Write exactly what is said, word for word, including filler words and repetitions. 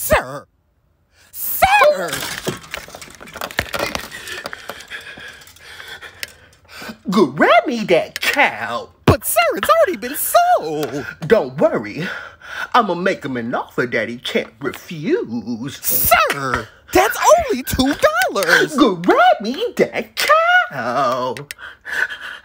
Sir! Sir! Grab me that cow. But sir, it's already been sold. Don't worry. I'ma make him an offer that he can't refuse. Sir, that's only two dollars. Grab me that cow.